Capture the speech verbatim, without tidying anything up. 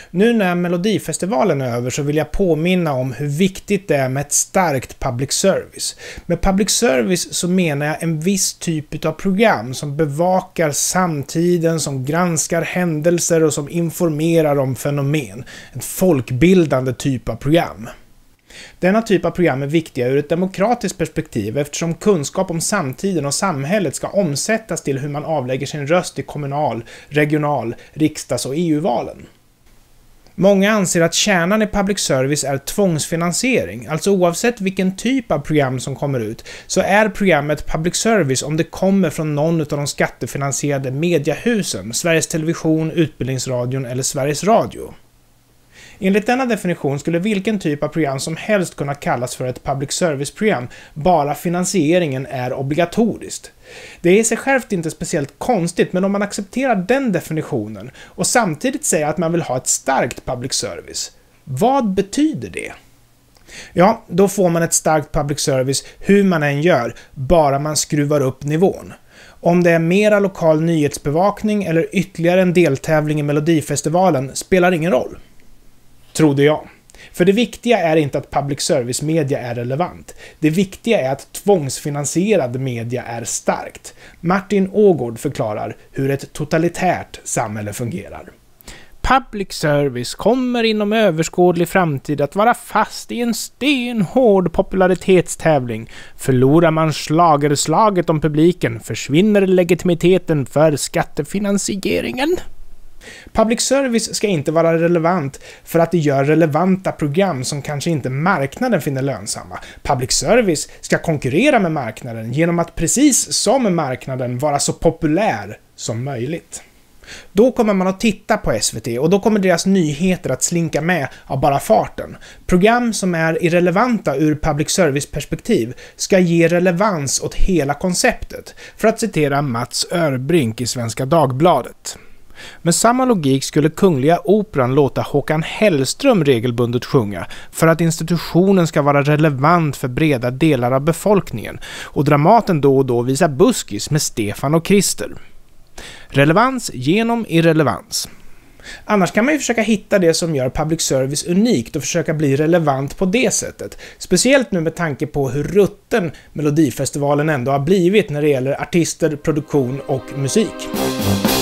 Nu när Melodifestivalen är över så vill jag påminna om hur viktigt det är med ett starkt public service. Med public service så menar jag en viss typ av program som bevakar samtiden, som granskar händelser och som informerar om fenomen. En folkbildande typ av program. Denna typ av program är viktiga ur ett demokratiskt perspektiv eftersom kunskap om samtiden och samhället ska omsättas till hur man avlägger sin röst i kommunal, regional, riksdags- och E U-valen. Många anser att kärnan i public service är tvångsfinansiering, alltså oavsett vilken typ av program som kommer ut så är programmet public service om det kommer från någon av de skattefinansierade mediehusen, Sveriges Television, Utbildningsradion eller Sveriges Radio. Enligt denna definition skulle vilken typ av program som helst kunna kallas för ett public service-program, bara finansieringen är obligatoriskt. Det är i sig självt inte speciellt konstigt, men om man accepterar den definitionen och samtidigt säger att man vill ha ett starkt public service, vad betyder det? Ja, då får man ett starkt public service hur man än gör, bara man skruvar upp nivån. Om det är mera lokal nyhetsbevakning eller ytterligare en deltävling i Melodifestivalen spelar ingen roll. Trodde jag. För det viktiga är inte att public service media är relevant. Det viktiga är att tvångsfinansierad media är starkt. Martin Ågård förklarar hur ett totalitärt samhälle fungerar. Public service kommer inom överskådlig framtid att vara fast i en stenhård popularitetstävling. Förlorar man schlagerslaget om publiken försvinner legitimiteten för skattefinansieringen. Public service ska inte vara relevant för att det gör relevanta program som kanske inte marknaden finner lönsamma. Public service ska konkurrera med marknaden genom att precis som marknaden vara så populär som möjligt. Då kommer man att titta på S V T och då kommer deras nyheter att slinka med av bara farten. Program som är irrelevanta ur public service-perspektiv ska ge relevans åt hela konceptet, för att citera Mats Örbrink i Svenska Dagbladet. Med samma logik skulle Kungliga Operan låta Håkan Hellström regelbundet sjunga för att institutionen ska vara relevant för breda delar av befolkningen och Dramaten då och då visa buskis med Stefan och Krister. Relevans genom irrelevans. Annars kan man ju försöka hitta det som gör public service unikt och försöka bli relevant på det sättet. Speciellt nu med tanke på hur rutten Melodifestivalen ändå har blivit när det gäller artister, produktion och musik.